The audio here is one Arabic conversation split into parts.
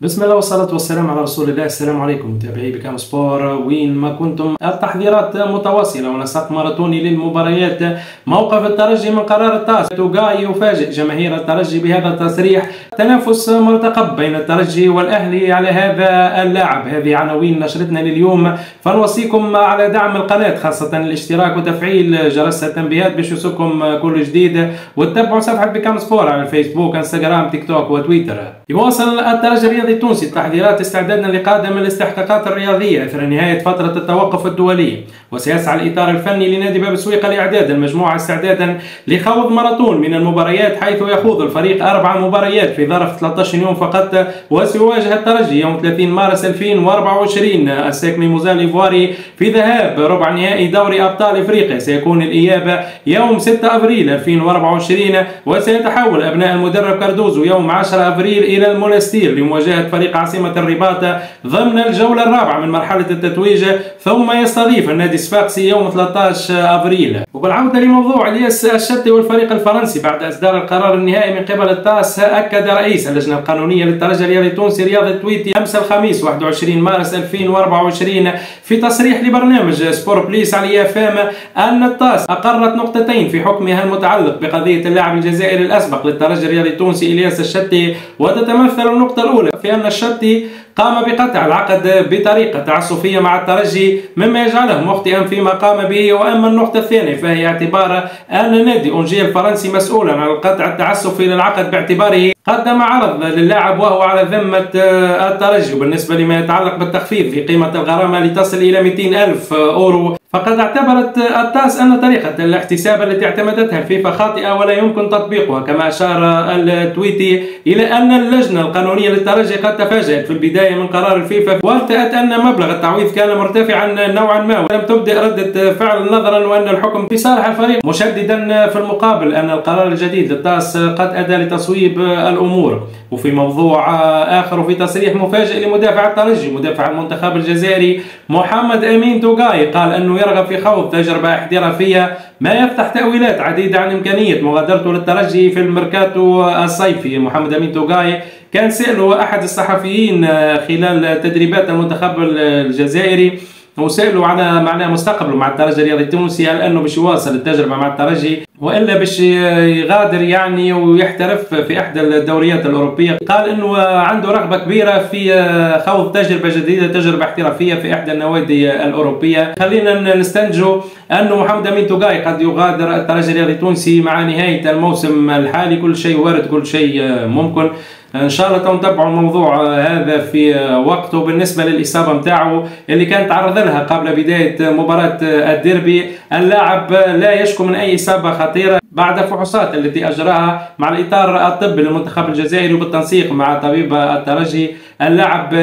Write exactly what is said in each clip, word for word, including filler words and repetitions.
بسم الله والصلاة والسلام على رسول الله. السلام عليكم متابعي بكام سبور وين ما كنتم. التحضيرات متواصلة ونسق ماراثوني للمباريات. موقف الترجي من قرار التاس. توغاي يفاجئ جماهير الترجي بهذا التصريح. تنافس مرتقب بين الترجي والأهلي على هذا اللاعب. هذه عناوين نشرتنا لليوم، فنوصيكم على دعم القناة، خاصة الاشتراك وتفعيل جرس التنبيهات باش يوصلكم كل جديد، وتتبعوا صفحة بكام سبور على الفيسبوك انستغرام تيك توك وتويتر. يواصل الترجي الرياضي التونسي التحضيرات استعدادا لقادم الاستحقاقات الرياضية اثر نهاية فترة التوقف الدولي، وسيسعى الإطار الفني لنادي باب سويقة لإعداد المجموعة استعدادا لخوض ماراثون من المباريات، حيث يخوض الفريق أربع مباريات في ظرف ثلاثة عشر يوم فقط، وسيواجه الترجي يوم ثلاثين مارس ألفين وأربعة وعشرين الساك ميموزا الإيفواري في ذهاب ربع نهائي دوري أبطال إفريقيا. سيكون الإياب يوم ستة أبريل ألفين وأربعة وعشرين، وسيتحول أبناء المدرب كاردوزو يوم عشرة أبريل إلى المونستير لمواجهة فريق عاصمة الرباط ضمن الجولة الرابعة من مرحلة التتويج، ثم يستضيف النادي الصفاقسي يوم ثلاثة عشر أبريل. وبالعودة لموضوع الياس الشتي والفريق الفرنسي، بعد إصدار القرار النهائي من قبل التاس، أكد رئيس اللجنة القانونية للترجي الرياضي التونسي رياض التويتي أمس الخميس واحد وعشرين مارس ألفين وأربعة وعشرين في تصريح لبرنامج سبور بليس على اف ام أن التاس أقرت نقطتين في حكمها المتعلق بقضية اللاعب الجزائري الأسبق للترجي الرياضي التونسي الياس الشتي، وتتمثل النقطة الأولى في أن الشتي قام بقطع العقد بطريقة تعسفية مع الترجي مما يجعله مخطئا فيما قام به. وأما النقطة الثانية فهي اعتبار أن نادي أونجي الفرنسي مسؤولا عن القطع التعسفي للعقد باعتباره قدم عرض للاعب وهو على ذمة الترجي. وبالنسبة لما يتعلق بالتخفيض في قيمة الغرامة لتصل إلى مئتين ألف أورو، فقد اعتبرت التاس أن طريقة الاحتساب التي اعتمدتها الفيفا خاطئة ولا يمكن تطبيقها، كما أشار التويتي إلى أن اللجنة القانونية للترجي قد تفاجأت في البداية من قرار الفيفا، وارتأت أن مبلغ التعويض كان مرتفعا نوعا ما، ولم تبدأ ردة فعل نظرا وأن الحكم في صالح الفريق، مشددا في المقابل أن القرار الجديد للتاس قد أدى لتصويب الأمور. وفي موضوع آخر، وفي تصريح مفاجئ لمدافع الترجي مدافع المنتخب الجزائري محمد أمين توغاي، قال أنه يرغب في خوض تجربة احترافية، ما يفتح تأويلات عديدة عن إمكانية مغادرته للترجي في الميركاتو الصيفي. محمد أمين توغاي كان سأله أحد الصحفيين خلال تدريبات المنتخب الجزائري، وسألوا على معناه مستقبله مع الترجي الرياضي التونسي، هل أنه باش يواصل التجربة مع الترجي وإلا باش يغادر يعني ويحترف في إحدى الدوريات الأوروبية. قال أنه عنده رغبة كبيرة في خوض تجربة جديدة، تجربة احترافية في إحدى النوادي الأوروبية. خلينا نستنتجوا أنه محمد أمين توغاي قد يغادر الترجي الرياضي التونسي مع نهاية الموسم الحالي. كل شيء وارد، كل شيء ممكن. ان شاء الله تتابعوا الموضوع هذا في وقته. بالنسبه للاصابه نتاعو اللي كان تعرض لها قبل بدايه مباراه الديربي، اللاعب لا يشكو من اي اصابه خطيره بعد فحوصات التي اجراها مع الاطار الطبي للمنتخب الجزائري وبالتنسيق مع طبيب الترجي. اللاعب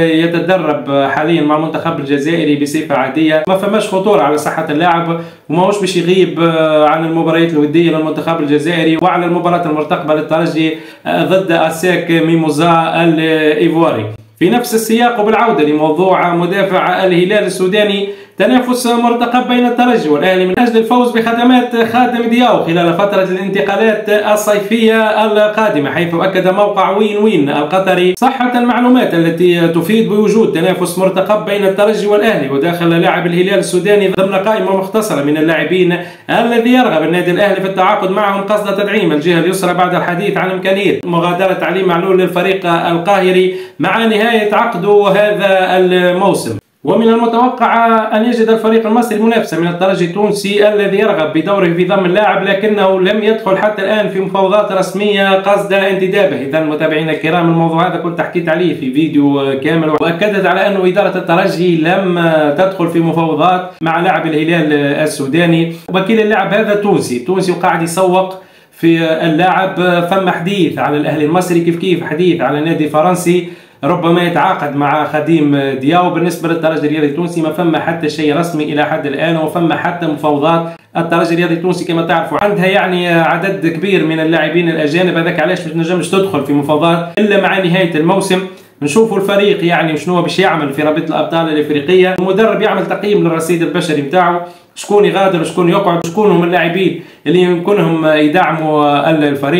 يتدرب حاليا مع المنتخب الجزائري بصفه عاديه، ما فماش خطوره على صحه اللاعب، وماهوش باش يغيب عن المباريات الوديه للمنتخب الجزائري وعلى المباراه المرتقبه للترجي ضد الساك ميموزا الإيفواري. في نفس السياق وبالعوده لموضوع مدافع الهلال السوداني، تنافس مرتقب بين الترجي والأهلي من أجل الفوز بخدمات خادم دياو خلال فترة الانتقالات الصيفية القادمة، حيث أكد موقع وين وين القطري صحة المعلومات التي تفيد بوجود تنافس مرتقب بين الترجي والأهلي، وداخل لاعب الهلال السوداني ضمن قائمة مختصرة من اللاعبين الذي يرغب النادي الأهلي في التعاقد معهم قصد تدعيم الجهة اليسرى بعد الحديث عن إمكانية مغادرة علي معلول للفريق القاهري مع نهاية عقده هذا الموسم. ومن المتوقع أن يجد الفريق المصري منافسة من الترجي التونسي الذي يرغب بدوره في ضم اللاعب، لكنه لم يدخل حتى الآن في مفاوضات رسمية قصد انتدابه. إذا متابعينا الكرام، الموضوع هذا كنت حكيت عليه في فيديو كامل، وأكدت على أنه إدارة الترجي لم تدخل في مفاوضات مع لاعب الهلال السوداني. وكيل اللاعب هذا تونسي تونسي وقاعد يسوق في اللاعب. ثم حديث على الأهلي المصري، كيف كيف حديث على نادي فرنسي ربما يتعاقد مع خديم دياو. بالنسبة للترجي الرياضي التونسي ما فما حتى شيء رسمي إلى حد الآن، وفما حتى مفاوضات. الترجي الرياضي التونسي كما تعرفوا عندها يعني عدد كبير من اللاعبين الأجانب، هذاك علاش ما تنجمش تدخل في مفاوضات إلا مع نهاية الموسم. نشوفوا الفريق يعني شنو باش يعمل في رابطة الأبطال الإفريقية، المدرب يعمل تقييم للرصيد البشري نتاعو، شكون يغادر وشكون يقعد، شكون هم اللاعبين اللي يمكنهم يدعموا الفريق.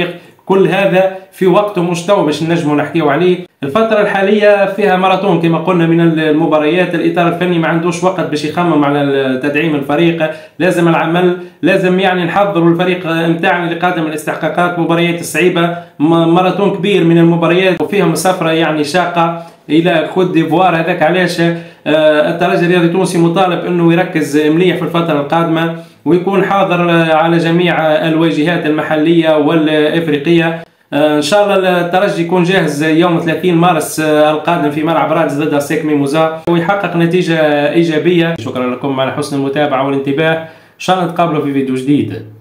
كل هذا في وقته مستوى باش نجموا نحكيو عليه. الفترة الحالية فيها ماراثون كما قلنا من المباريات، الإطار الفني ما عندوش وقت باش يخمم على تدعيم الفريق، لازم العمل، لازم يعني نحضروا الفريق نتاعنا لقادم الاستحقاقات. مباريات صعيبة، ماراثون كبير من المباريات وفيها مسافرة يعني شاقة إلى كوت ديفوار. هذاك علاش الترجي الرياضي التونسي مطالب انه يركز مليح في الفترة القادمة ويكون حاضر على جميع الواجهات المحلية والإفريقية. ان شاء الله الترجي يكون جاهز يوم ثلاثين مارس القادم في ملعب رادس ضد سيك ميموزا ويحقق نتيجة إيجابية. شكرا لكم على حسن المتابعة والانتباه، ان شاء الله نتقابلوا في فيديو جديد.